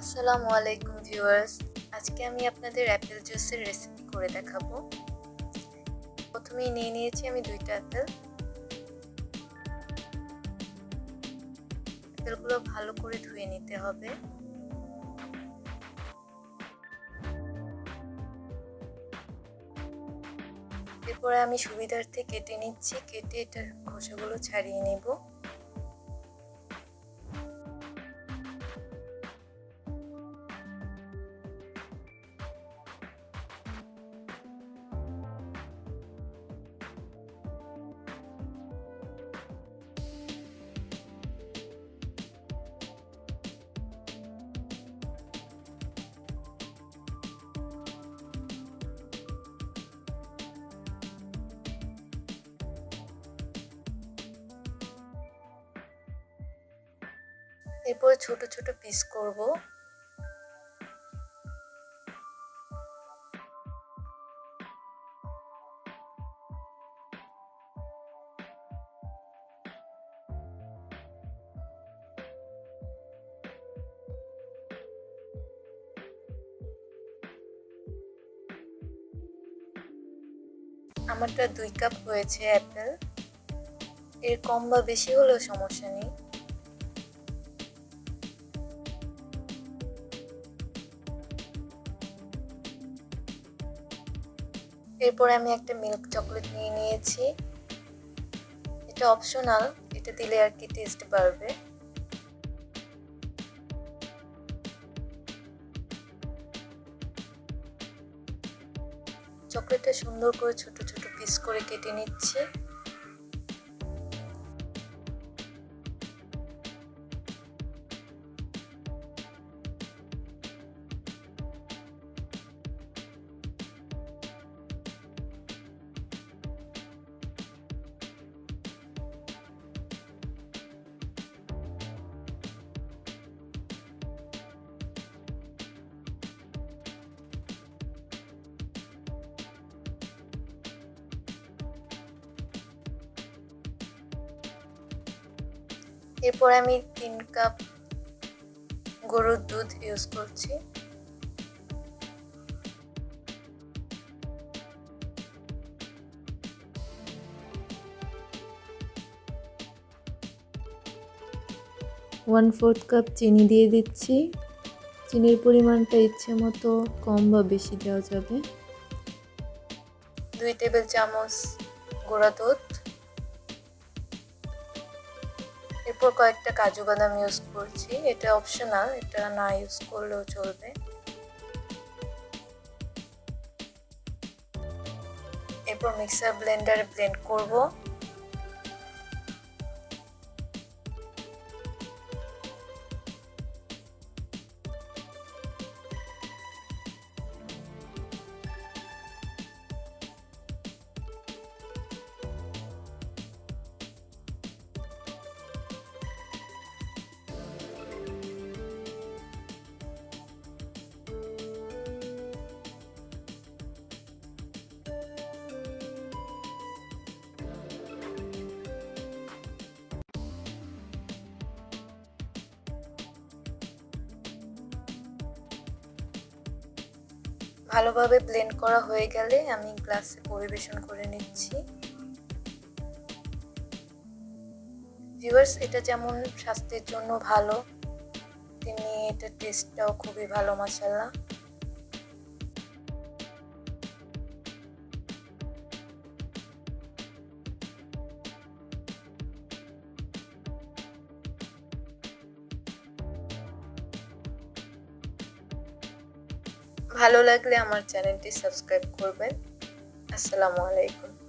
আসসালামু আলাইকুম ভিউয়ার্স, আজকে আমি আপনাদের অ্যাপেল জুসের রেসিপি করে দেখাবো। প্রথমেই নিয়ে নিয়েছি আমি 2টা অ্যাপেল। অ্যাপেলগুলো ভালো করে ধুয়ে নিতে হবে। এরপরে আমি সুবিধার্থে কেটে নিচ্ছি, কেটে এটার খোসাগুলো ছাড়িয়ে নেব। এরপর ছোট ছোট পিস করব। আমারটা 2 কাপ হয়েছে অ্যাপেল। এর কম বা বেশি হলেও সমস্যা নেই। এরপর আমি একটা মিল্ক চকলেট নিয়ে নিয়েছি। এটা অপশনাল, এটা দিলে আর কি টেস্ট বাড়বে। চকলেটটা সুন্দর করে ছোট ছোট পিস করে কেটে নিচ্ছি। এরপর আমি 3 কাপ গরুর দুধ ইউজ করছি। ওয়ান 4 কাপ চিনি দিয়ে দিচ্ছি। চিনির পরিমাণটা ইচ্ছে মতো কম বা বেশি দেওয়া যাবে। 2 টেবিল চামচ গুঁড়া দুধ। এরপর কয়েকটা কাজু বাদাম ইউজ করছি, এটা অপশনাল, এটা না ইউজ করলেও চলবে। এরপর মিক্সার ব্লেন্ডারে ব্লেন্ড করব। ভালোভাবে ব্লেন্ড করা হয়ে গেলে আমি গ্লাসে পরিবেশন করে নিচ্ছি। ভিউয়ার্স, এটা যেমন স্বাস্থ্যের জন্য ভালো, তেমনি এটা টেস্টটাও খুবই ভালো মাশাআল্লাহ। ভালো লাগলে আমার চ্যানেলটি সাবস্ক্রাইব করবেন। আসসালামু আলাইকুম।